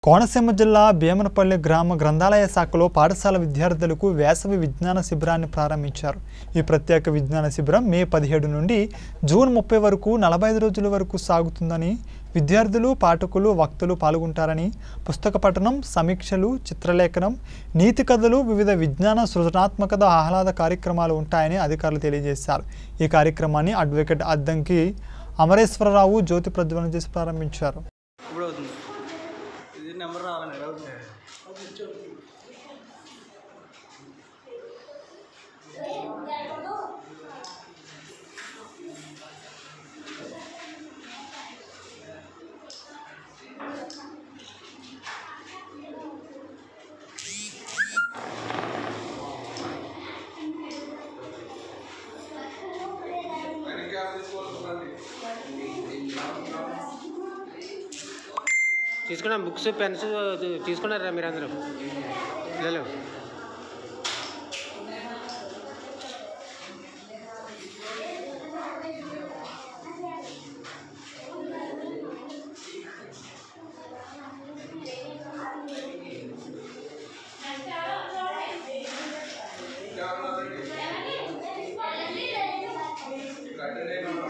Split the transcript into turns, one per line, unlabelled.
కోనసీమ జిల్లా భీమనపల్లి గ్రామ గ్రంథాలయ శాఖలో పాఠశాల విద్యార్థులకు వేసవి విజ్ఞాన శిబిరాన్ని ప్రారంభించారు। ఈ ప్రత్యేక విజ్ఞాన శిబిరం మే 17 నుండి జూన్ 30 వరకు 45 రోజుల వరకు సాగుతుందని, విద్యార్థులు, పాఠకులు, వక్తలు పాల్గొంటారని, పుస్తక పఠనం, సమీక్షలు, చిత్రలేఖనం, నీతి కథలు, వివిధ విజ్ఞాన సృజనాత్మకత ఆహ్లాద కార్యక్రమాలు ఉంటాయని అధికారులు తెలియజేశారు। ఈ కార్యక్రమాన్ని అడ్వకేట్ అద్దంకి అమరేశ్వరరావు జ్యోతి ప్రజ్వలన చేసి ప్రారంభించారు।
नंबर रावाలండి తీసుకున్నా బుక్స్ పెన్స్ తీసుకున్నారా మీరు అందరూ? లేదు
Saturday